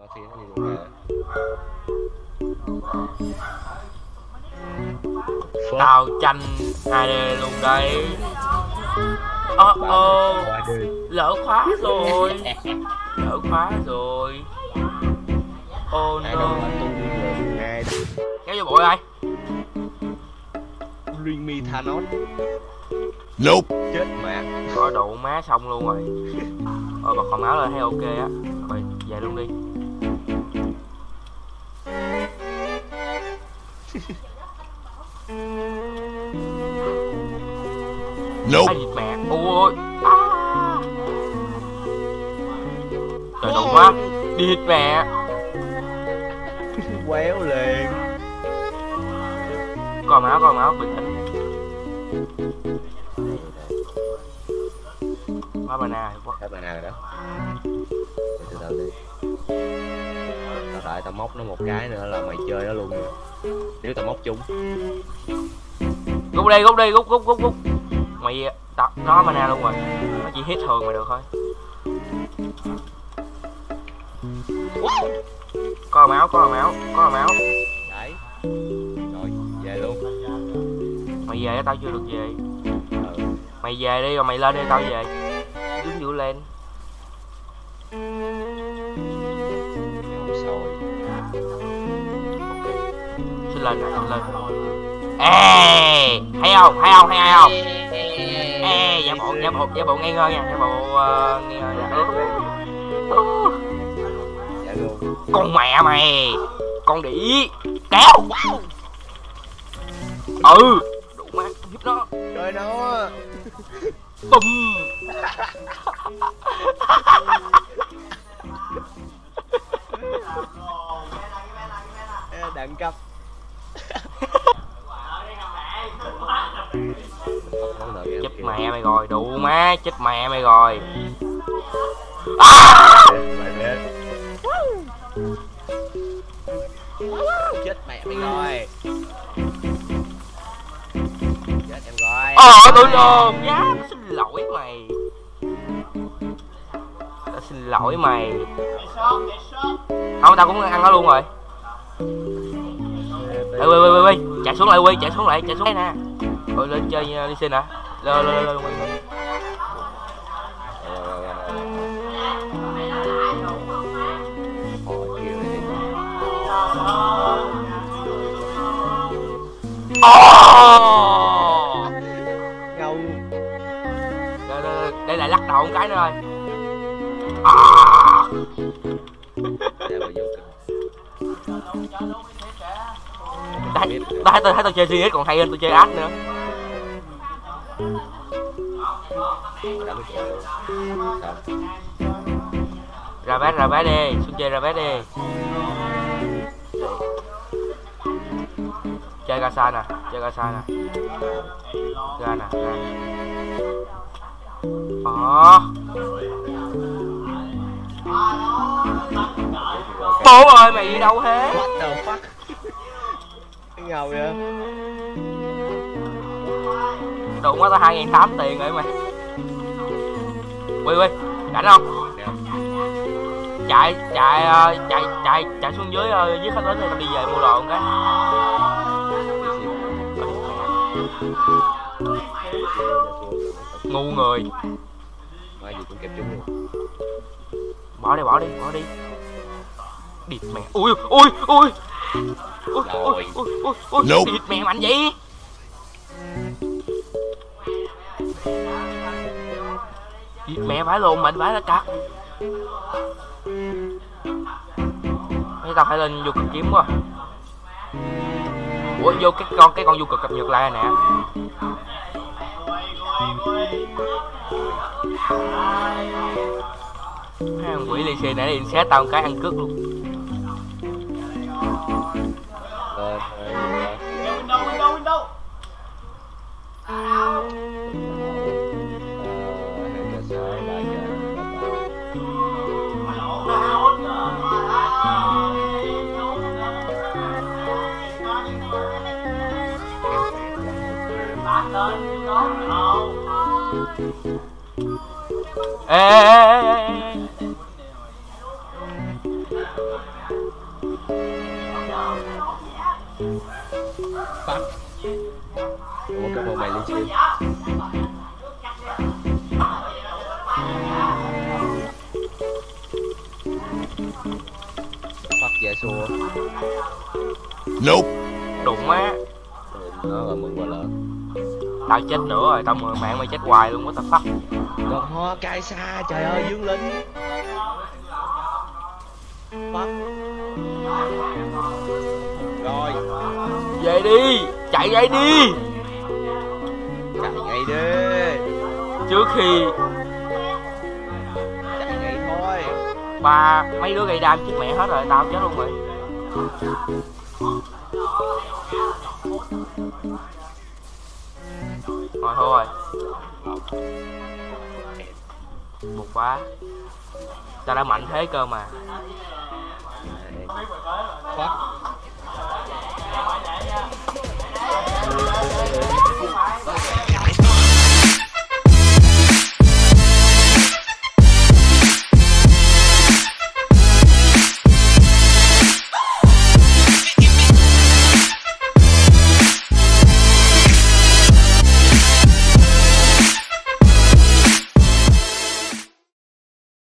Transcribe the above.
Mafia nó đi được rồi. Tao tranh 2D luôn đây. Lỡ khóa rồi. Lỡ khóa rồi. Oh no. Kéo vô bụi ơi. Rimi Thanos. Nope. Chết mẹ. Có đủ má xong luôn rồi. Bật còn máu lên thấy ok á. Rồi về luôn đi. Nope. Ai địt mẹ. Ôi. Trời đủ quá. Địt mẹ. Quéo liền. Còn máu bình tĩnh. Quá banana rồi quá. Hết banana rồi đó. Để từ từ đi. Tao đợi tao móc nó một cái nữa là mày chơi nó luôn rồi. Nếu tao móc chung. Rút đi. Mày tập nó mana luôn rồi. Nó chỉ hit thường mà được thôi. Có máu. Đấy. Rồi, về luôn. Mày về tao chưa được về. Mày về đi rồi mày lên đi tao về. Đứng vụ lên. Xin lên nè, xin lên. Ê, thấy không? Ê, giả bộ ngây ngơ nha, giả bộ ngây ngơ nha. Dạ luôn. Con mẹ mày, con đĩ kéo. Đủ má, giúp nó. Chơi nó. Bùm. Đẳng cấp. Chết mẹ mày rồi, đủ má, chết mẹ mày rồi. Chết mẹ mày rồi. Chết em rồi. Tôi đồn nhá, xin lỗi mày. Tao xin lỗi mày. Không, tao cũng ăn nó luôn rồi. Ê, chạy xuống lại nè. Rồi lên chơi đi xin hả? Lên. Ngầu. Đây lại lắc đầu một cái nữa rồi. Tôi thấy tôi chơi Genius còn hay hơn tôi chơi Ash nữa. Ra bét đi, xuống chơi ra bét đi. Chơi Gasa nè. Ra nè. Bố ơi mày đi đâu thế? What the fuck? Ngầu vậy? Đụng quá tao 2.800 tiền rồi mày. Quy rảnh không? Chạy xuống dưới khách đến thì tao đi về mua đồ một cái. Ngu người. Mai gì cũng kẹp chúng luôn. Bỏ đi. Địt mẹ. Ui. Địt mẹ mạnh vậy. Địt mẹ phải luôn, mạnh phải là cắt. Mấy tao phải lên vô cực kiếm quá. Ủa vô cái con vô cực cập nhật lại nè. Thằng quỷ lì xì này đi xé tao một cái ăn cướp luôn. Ê. Fuck. Ủa cảm ơn mày livestream. Fuck dạ xua. Nope. Đụng á. Nó là mừng quá lỡ. Tao chết nữa rồi, tao mời mạng mày chết hoài luôn, what the fuck. Còn ho cai xa, trời ơi Dương Linh. Fuck. Rồi. Về đi, chạy ngay đi. Chạy ngay đi. Trước khi Chạy ngay thôi. mấy đứa gây đam chết mẹ hết rồi, tao chết luôn rồi. Rồi thôi. Buồn quá. Tao đã mạnh thế cơ mà.